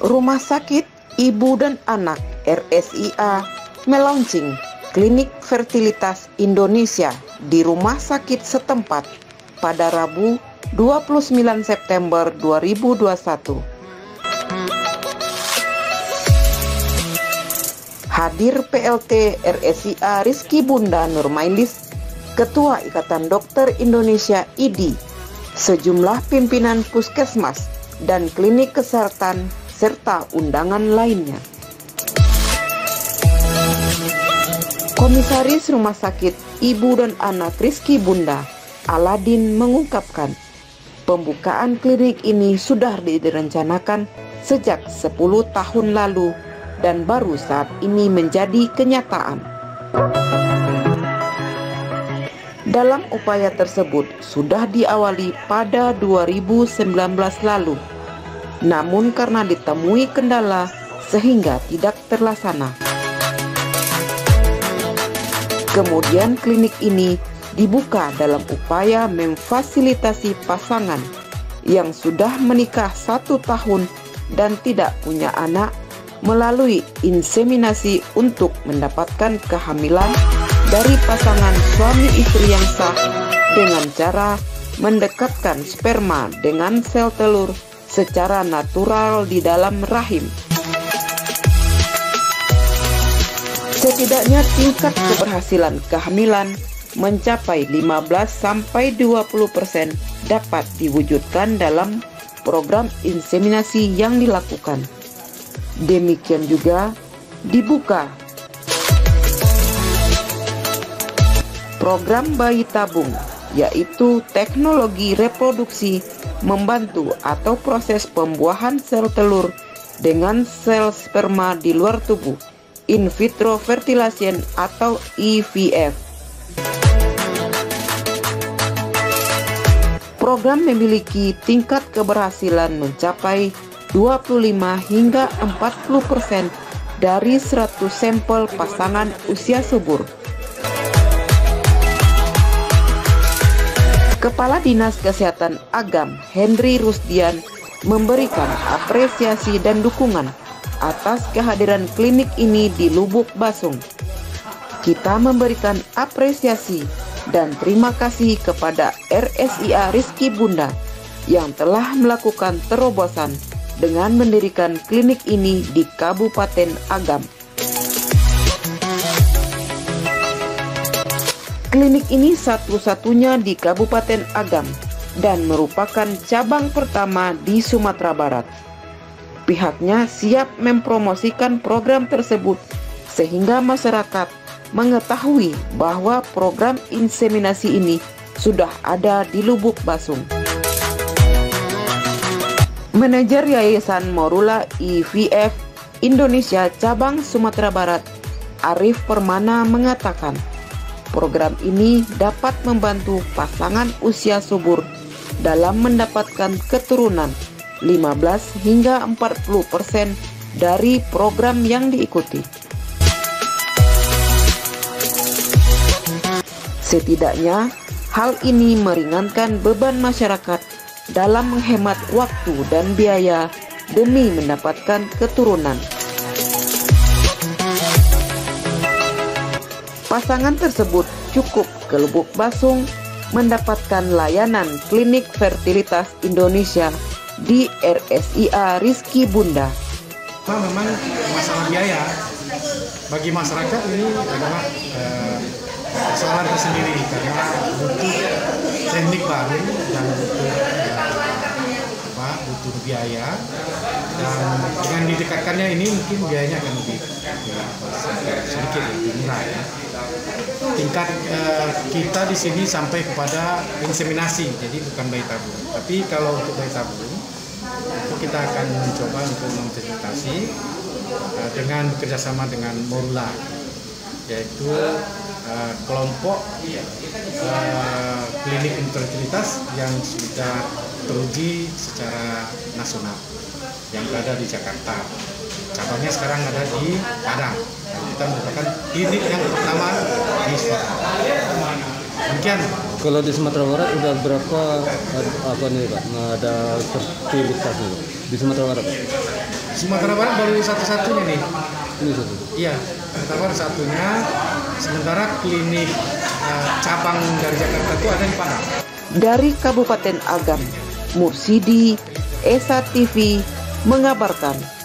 Rumah Sakit Ibu dan Anak RSIA melaunching Klinik Fertilitas Indonesia di rumah sakit setempat pada Rabu 29 September 2021. Hadir PLT RSIA Rizky Bunda Nurmailis, Ketua Ikatan Dokter Indonesia IDI, sejumlah pimpinan puskesmas dan klinik kesehatan serta undangan lainnya. Komisaris Rumah Sakit Ibu dan Anak Rizky Bunda, Aladin, mengungkapkan pembukaan klinik ini sudah direncanakan sejak 10 tahun lalu dan baru saat ini menjadi kenyataan. Dalam upaya tersebut sudah diawali pada 2019 lalu, namun karena ditemui kendala sehingga tidak terlaksana. Kemudian klinik ini dibuka dalam upaya memfasilitasi pasangan yang sudah menikah 1 tahun dan tidak punya anak melalui inseminasi untuk mendapatkan kehamilan dari pasangan suami istri yang sah dengan cara mendekatkan sperma dengan sel telur secara natural di dalam rahim. Setidaknya tingkat keberhasilan kehamilan mencapai 15-20% dapat diwujudkan dalam program inseminasi yang dilakukan. Demikian juga dibuka program bayi tabung, yaitu teknologi reproduksi membantu atau proses pembuahan sel telur dengan sel sperma di luar tubuh, in vitro fertilization atau IVF. Program memiliki tingkat keberhasilan mencapai 25 hingga 40% dari 100 sampel pasangan usia subur. Kepala Dinas Kesehatan Agam Henry Rusdian memberikan apresiasi dan dukungan atas kehadiran klinik ini di Lubuk Basung. Kita memberikan apresiasi dan terima kasih kepada RSIA Rizky Bunda yang telah melakukan terobosan dengan mendirikan klinik ini di Kabupaten Agam. Klinik ini satu-satunya di Kabupaten Agam dan merupakan cabang pertama di Sumatera Barat. Pihaknya siap mempromosikan program tersebut sehingga masyarakat mengetahui bahwa program inseminasi ini sudah ada di Lubuk Basung. Manajer Yayasan Morula IVF Indonesia Cabang Sumatera Barat, Arif Permana, mengatakan program ini dapat membantu pasangan usia subur dalam mendapatkan keturunan 15 hingga 40% dari program yang diikuti. Setidaknya hal ini meringankan beban masyarakat dalam menghemat waktu dan biaya demi mendapatkan keturunan. Pasangan tersebut cukup ke Lubuk Basung mendapatkan layanan Klinik Fertilitas Indonesia di RSIA Rizky Bunda. Memang masalah biaya bagi masyarakat ini adalah persoalan tersendiri karena butuh teknik baru dan butuh biaya, dan dengan didekatkannya ini mungkin biayanya akan lebih sedikit lebih murah ya. Tingkat kita di sini sampai kepada inseminasi, jadi bukan bayi tabung. Tapi kalau untuk bayi tabung itu kita akan mencoba untuk memfasilitasi dengan bekerjasama dengan Morula, yaitu kelompok klinik fertilitas yang sudah teruji secara nasional yang berada di Jakarta. Cabangnya sekarang ada di Padang. Kita merupakan klinik yang pertama di Sumatera. Demikian. Kalau di Sumatera Barat udah berapa apa nih Pak? Ada fertilitas nih Pak? Di Sumatera Barat? Sumatera Barat baru satu-satunya nih. Ini satu. Iya, Sumatera Barat satunya. Sementara klinik cabang dari Jakarta itu ada di Padang. Dari Kabupaten Agam, Mursidi, Esa TV mengabarkan.